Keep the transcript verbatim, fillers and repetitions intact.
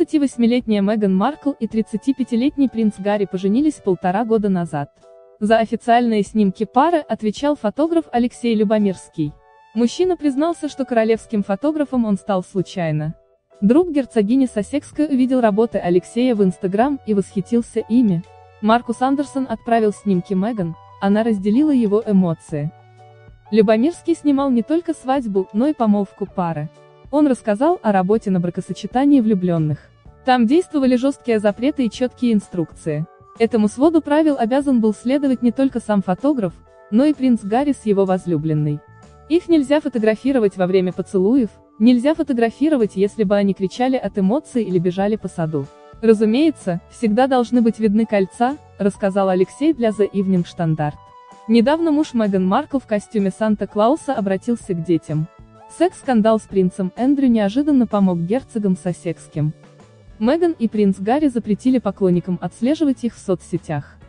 тридцативосьмилетняя Меган Маркл и тридцатипятилетний принц Гарри поженились полтора года назад. За официальные снимки пары отвечал фотограф Алексей Любомирский. Мужчина признался, что королевским фотографом он стал случайно. Друг герцогини Сассекской увидел работы Алексея в Инстаграм и восхитился ими. Маркус Андерсон отправил снимки Меган, она разделила его эмоции. Любомирский снимал не только свадьбу, но и помолвку пары. Он рассказал о работе на бракосочетании влюбленных. Там действовали жесткие запреты и четкие инструкции. Этому своду правил обязан был следовать не только сам фотограф, но и принц Гарри с его возлюбленной. Их нельзя фотографировать во время поцелуев, нельзя фотографировать, если бы они кричали от эмоций или бежали по саду. Разумеется, всегда должны быть видны кольца, рассказал Алексей для The Evening Standard. Недавно муж Меган Маркл в костюме Санта-Клауса обратился к детям. Секс-скандал с принцем Эндрю неожиданно помог герцогам Сассекским. Меган и принц Гарри запретили поклонникам отслеживать их в соцсетях.